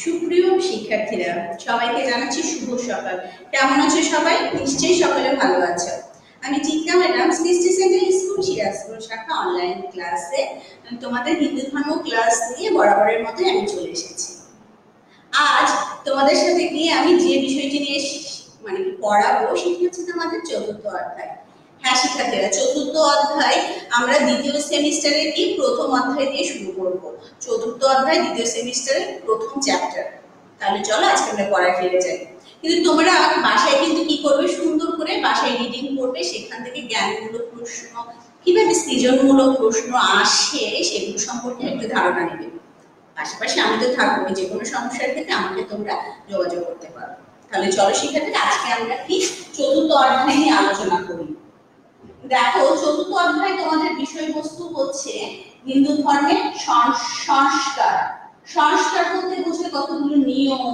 সুপ্রিয় শিক্ষার্থীরা, সবাইকে জানাচ্ছি শুভ সকাল। কেমন আছো সবাই? নিশ্চয়ই সকলে ভালো আছো। আমি Chitra madam, Srishti centre school Sirajpur শাখা অনলাইন ক্লাসে তোমাদের হিন্দু ধর্ম ক্লাস নিয়ে বরাবরের মতোই আমি চলে এসেছি। আজ তোমাদের সাথে গিয়ে আমি যে বিষয়টি নিয়ে পড়াবো সেটি হচ্ছে তোমাদের চতুর্থ অধ্যায়। হ্যাঁ শিক্ষার্থীরা, চতুর্থ অধ্যায় আমরা দ্বিতীয় সেমিস্টারে কি প্রথম অধ্যায় দিয়ে শুরু করব। চতুর্থ অধ্যায় দ্বিতীয় সেমিস্টারের প্রথম চ্যাপ্টার। তাহলে চলো আজকে আমরা পড়ায় ফিরে যাই। কিন্তু তোমরা বাসায় কিন্তু কি করবে, সুন্দর করে বাসায় রিডিং করবে, সেখান থেকে জ্ঞানমূলক প্রশ্ন, কিভাবে সৃজনমূলক প্রশ্ন আসে সেগুলো সম্পর্কে একটু ধারণা নেবে। পাশাপাশি আমি তো থাকবো, যে কোনো সমস্যার ক্ষেত্রে আমাকে তোমরা যোগাযোগ করতে পারো। তাহলে চলো শিক্ষার্থীরা, আজকে আমরা কি চতুর্থ অধ্যায় নিয়ে আলোচনা করি। দেখো, চতুর্থ অধ্যায় তোমাদের বিষয়বস্তু হচ্ছে হিন্দু ধর্মের সংস্কার। সংস্কার বলতে বোঝে কতগুলো নিয়ম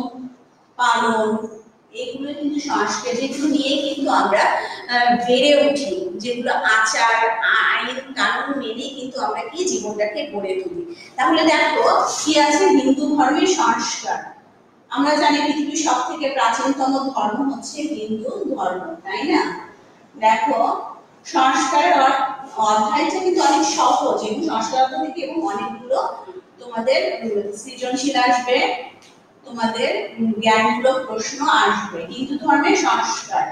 পালন, এগুলো কিন্তু সংস্কার, যেগুলো নিয়ে কিন্তু আমরা বেড়ে উঠি, যেগুলো আচার আইন কানুন মেনে কিন্তু আমরা কি জীবনটাকে গড়ে তুলি। তাহলে দেখো কি আছে, হিন্দু ধর্মের সংস্কার। আমরা জানি পৃথিবীর সব থেকে প্রাচীনতম ধর্ম হচ্ছে হিন্দু ধর্ম, তাই না? দেখো, সংস্কারের অধ্যায়টা কিন্তু অনেক সহজ, এবং সংস্কার থেকে এবং অনেকগুলো তোমাদের সৃজনশীল আসবে, তোমাদের জ্ঞানমূলক প্রশ্ন আসবে। হিন্দু ধর্মের সংস্কার।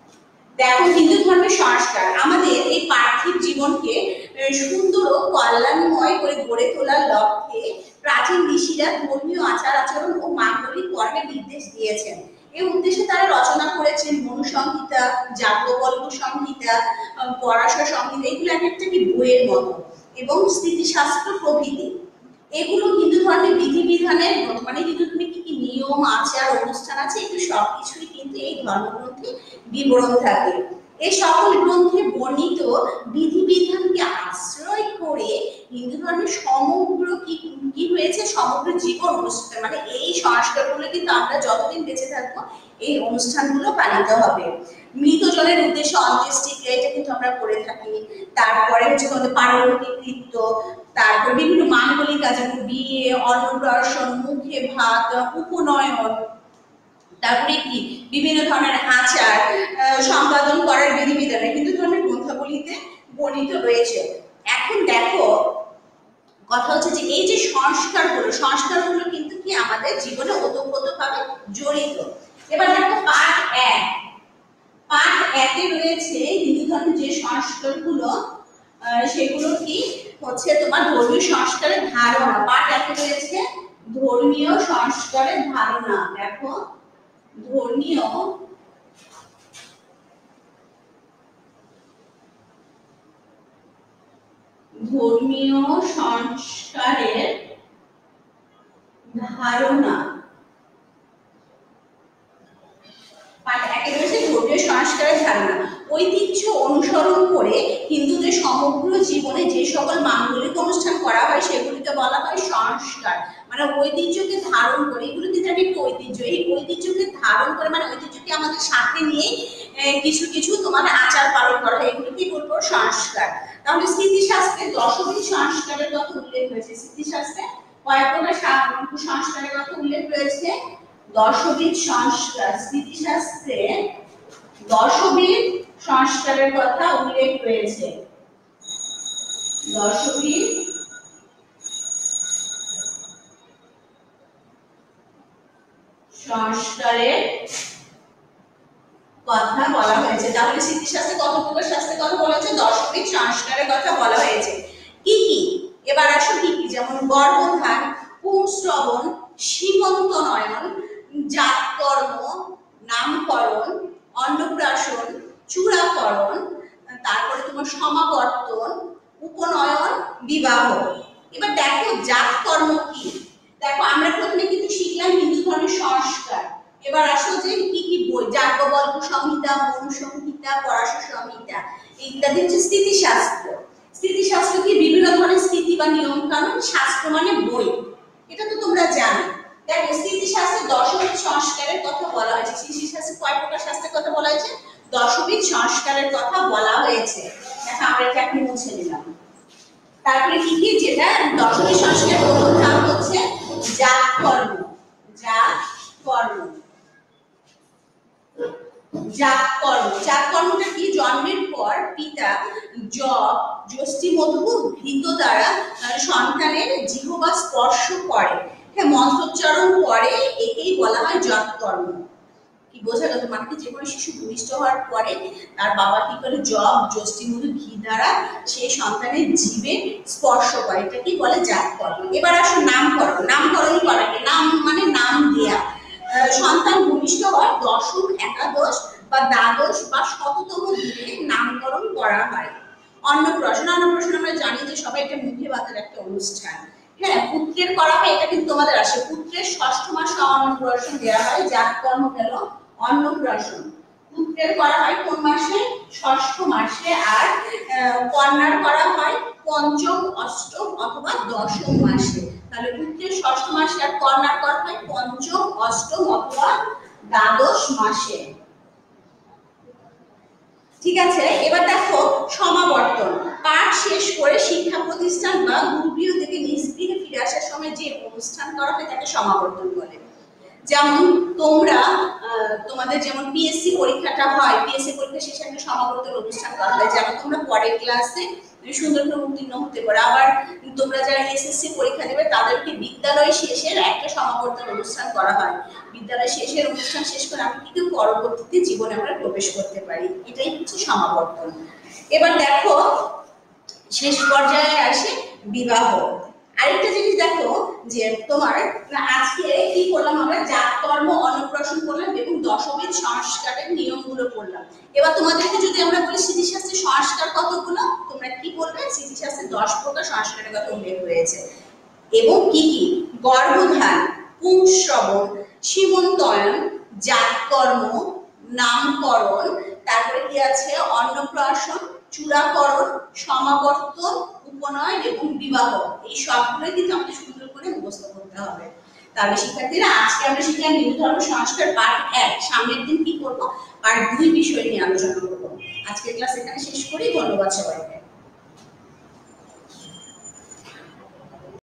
দেখো, হিন্দু ধর্মের সংস্কার আমাদের এই পার্থিব জীবনকে সুন্দর ও কল্যাণময় করে গড়ে তোলার লক্ষ্যে প্রাচীন ঋষিরা ধর্মীয় আচার আচরণ ও মাঙ্গলিক কর্মের নির্দেশ দিয়েছেন। এই উদ্দেশ্যে তারা রচনা করেছেন মনু সংহিতা, যাজ্ঞবল্ক্য সংহিতা, পরাশর সংহিতা, এগুলো এক একটা কি বইয়ের মতো, এবং স্থিতিশাস্ত্র প্রভৃতি। এগুলো হিন্দু ধর্মের বিধিবিধানের মানে হিন্দু ধর্মে কি কি নিয়ম আচার অনুষ্ঠান আছে, এগুলো সবকিছুই কিন্তু এই ধর্মগ্রন্থে বিবরণ থাকে। এই সকল গ্রন্থে বর্ণিত বিধিবিধানকে আশ্রয় করে হিন্দু ধর্মের সমগ্র কি হয়েছে, সমগ্র জীবন অনুষ্ঠান, মানে এই সংস্কারগুলো কিন্তু আমরা যতদিন বেঁচে থাকবো এই অনুষ্ঠানগুলো পালিত হবে। মৃতজনের উদ্দেশ্যে অন্ত্যেষ্টিক্রিয়া, এটা কিন্তু আমরা করে থাকি। তারপরে হচ্ছে আমাদের পারলৌকিক কৃত্য, তারপর বিভিন্ন মাঙ্গলিক কাজ, বিয়ে, অন্নপ্রাশন, মুখে ভাত, উপনয়ন, তারপরে কি বিভিন্ন ধরনের আচার সম্পাদন করার বিধিবিধান হিন্দু ধর্মের গ্রন্থাবলীতে বর্ণিত রয়েছে। এখন দেখো, কথা হচ্ছে যে এই যে সংস্কারগুলো কিন্তু কি আমাদের জীবনে ওতপ্রোতভাবে জড়িত। এবার দেখো পাঠ 1 এ রয়েছে হিন্দু ধর্মের যে সংস্কারগুলো, সেগুলো কি হচ্ছে তোমার ধর্মীয় সংস্কারের ধারণা। পাঠ 1 এ রয়েছে ধর্মীয় সংস্কারের ধারণা। দেখো, ধর্মীয় সংস্কারের ধারণা। পাঠ 1 এ রয়েছে ধর্মীয় সংস্কারের ধারণা। ঐতিহ্য অনুসরণ করে হিন্দুদের সমগ্র জীবনে যে সকল মাঙ্গলিক অনুষ্ঠান করা হয় সেগুলিকে বলা হয় সংস্কার। মানে ঐতিহ্যকে ধারণ করে, এগুলো কিন্তু একটা ঐতিহ্য, এই ঐতিহ্যকে ধারণ করে মানে ঐতিহ্যকে আমাদের সাথে নিয়ে কিছু কিছু তোমার আচার পালন করা হয়, এগুলো কি বলবো, সংস্কার। তাহলে স্থিতিশাস্ত্রে দশবিধ সংস্কারের কথা উল্লেখ হয়েছে। স্থিতিশাস্ত্রে কয়েক প্রকার সংস্কারের কথা উল্লেখ রয়েছে। দশবিধ সংস্কার, স্থিতিশাস্ত্রে দশবিধ সংস্কারের কথা উল্লেখ রয়েছে। দশবিধ সংস্কারের কথা বলা হয়েছে। তাহলে স্থিতিশাস্ত্রে কত প্রকার শাস্ত্রের কথা বলা হয়েছে? দশবিধ সংস্কারের কথা বলা হয়েছে। কি কি? এবার আসো কি কি, যেমন গর্ভধান, পুংশ্রবণ, সীমন্তনয়ন, জাতকর্ম, নামকরণ, অন্নপ্রাশন, চূড়াকরণ, তারপরে তোমার সমাবর্তন, উপনয়ন, বিবাহ। এবার দেখো জাতকর্ম কি। দেখো, আমরা প্রথমে কিন্তু শিখলাম হিন্দু ধর্মের সংস্কার। এবার আসো যে কি কি বই, যাজ্ঞবল্ক্য সংহিতা, মনু সংহিতা, পরাশর সংহিতা ইত্যাদি হচ্ছে স্থিতিশাস্ত্র। স্থিতিশাস্ত্র কি বিভিন্ন ধরনের স্থিতি বা নিয়ম কানুন, শাস্ত্র মানে বই, এটা তো তোমরা জানো। দেখো, স্থিতিশাস্ত্রে দশবিধ সংস্কারের কথা বলা হয়েছে। স্থিতিশাস্ত্রে কয় প্রকার শাস্ত্রের কথা বলা হয়েছে? দশবিধ সংস্কারের কথা বলা হয়েছে। দেখো, আমরা এটা এখন মুছে নিলাম। তারপরে কি কি, যেটা দশবিধ সংস্কারের প্রথম ধাপ হচ্ছে জাতকর্ম। জাত কর্ম। জাতকর্ম, জাতকর্মটা কি? জন্মের পর পিতা যব, যষ্টি মধু, ঘৃত দ্বারা সন্তানের জিহ্বা স্পর্শ করে, হ্যাঁ, মন্ত্রোচ্চারণ করে, একেই বলা হয় জাতকর্ম। কি বোঝা গেল? মানে যে কোনো শিশু ভূমিষ্ঠ হওয়ার পরে তার বাবা কি করে যব, যষ্টি মধু, ঘি দ্বারা সেই সন্তানের জীবে স্পর্শ করে, এটাকে বলে জাতকর্ম। এবার আসো নামকরণ। নামকরণ করা কি? নাম মানে নাম দেয়া। সন্তান ভূমিষ্ঠ হওয়ার দশম, একাদশ বা দ্বাদশ বা শততম দিনে নামকরণ করা হয়। অন্নপ্রাশন, অন্নপ্রাশন আমরা জানি যে সবাই এটা মুখে ভাতের একটা অনুষ্ঠান। হ্যাঁ, পুত্রের করা হয়, এটা কিন্তু তোমাদের আসে। পুত্রের ষষ্ঠ মাসে অন্নপ্রাশন দেওয়া হয়, জাতকর্ম গেল অন্নপ্রাশন। পুত্রের করা হয় কোন মাসে? ষষ্ঠ মাসে। আর কন্যার করা হয় পঞ্চম, অষ্টম অথবা দশম মাসে। তাহলে পুত্রের ষষ্ঠ মাসে আর কন্যার করা হয় পঞ্চম, অষ্টম অথবা দ্বাদশ মাসে। ঠিক আছে, এবার দেখো সমাবর্তন। পাঠ শেষ করে শিক্ষা প্রতিষ্ঠান বা গুরুগৃহ থেকে নিজ গৃহে ফিরে আসার সময় যে অনুষ্ঠান করা হয় তাকে সমাবর্তন বলে। যেমন তোমরা তোমাদের যেমন পিএসসি পরীক্ষাটা হয়, পিএসসি পরীক্ষা শেষে একটা সমাবর্তন অনুষ্ঠান করা হয়, যেন তোমরা পরের ক্লাসে সুন্দর করে উত্তীর্ণ হতে পারো। আবার তোমরা যারা এসএসসি পরীক্ষা দেবে তাদেরকে বিদ্যালয় শেষের একটা সমাবর্তন অনুষ্ঠান করা হয়। বিদ্যালয় শেষের অনুষ্ঠান শেষ করে আমি কিন্তু পরবর্তীতে জীবনে আমরা প্রবেশ করতে পারি, এটাই হচ্ছে সমাবর্তন। এবার দেখো শেষ পর্যায়ে আসে বিবাহ। আরেকটা জিনিস দেখো যে তোমার আজকে কি করলাম আমরা? জাতকর্ম, অন্নপ্রাশন করলাম এবং দশবিধ সংস্কারের নিয়মগুলো করলাম। এবার তোমাদেরকে যদি আমরা বলি স্মৃতিশাস্ত্রের সংস্কার কতগুলো, তোমরা কি বলবে? স্মৃতিশাস্ত্রে 10 প্রকার সংস্কারের কথা উল্লেখ হয়েছে। এবং কি কি? গর্ভধান, পুংশ্রবণ, সীমন্তয়ন, জাতকর্ম, নামকরণ, তারপরে কি আছে? অন্নপ্রাশন, চূড়াকরণ, সমাবর্তন, উপনয়ন এবং বিবাহ। এই সবগুলো কিন্তু আমাদের সুন্দর করে মুখস্থ করতে হবে। তাহলে শিক্ষার্থীরা আজকে আমরা শিখলাম হিন্দু ধর্ম সংস্কার পার্ট 1। সামনের দিন কি করব? পার্ট 2 বিষয় নিয়ে আলোচনা করব। আজকের ক্লাস এখানে শেষ করি। ধন্যবাদ সবাইকে।